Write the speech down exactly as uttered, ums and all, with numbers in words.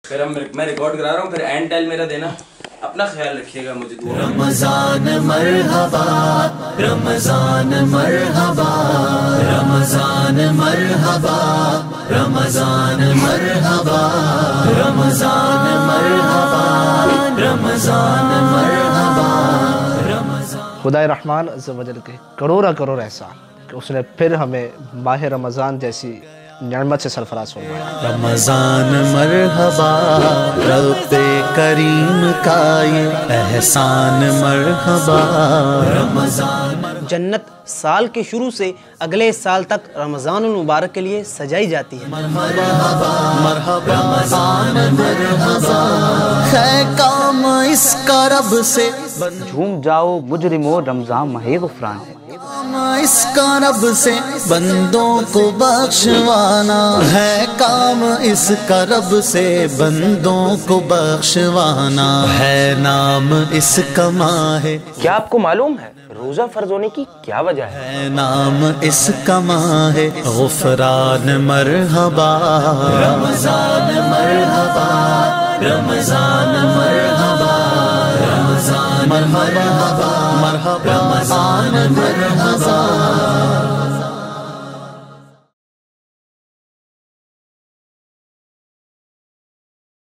پھر ہم میں ریکارڈ کرا رہا ہوں، پھر اینڈ ٹائل میرا دینا. اپنا خیال رکھیے گا، مجھے دعا. رمضان مرحبا رمضان مرحبا رمضان مرحبا رمضان مرحبا رمضان مرحبا رمضان مرحبا رمضان. خدائے رحمان عز و جل کے کروڑا کروڑ احسان کہ اس نے پھر ہمیں ماہ رمضان جیسی نعمت سے سرفراز فرمایا. رمضان مرحبا رب کریم کا یہ احسان مرحبا رمضان. جنت سال کے شروع سے اگلے سال تک رمضان المبارک کے لیے سجائی جاتی ہے. مرحبا مرحبا رمضان مرحبا ہے کام اس کا رب سے. جھوم جاؤ مجرمو رمضان ماہ غفران ہے. اس کا رب سے بندوں کو بخشوانا ہے کام، اس کا رب سے بندوں کو بخشوانا ہے، نام اس کا ماہ ہے. کیا آپ کو معلوم ہے روزہ فرض ہونے کی کیا وجہ ہے؟ ہے نام اس کا ماہ ہے غفران. مرحبا رمضان مرحبا رمضان مرحبا رمضان مرحبا مرحبا رمضان مرحبا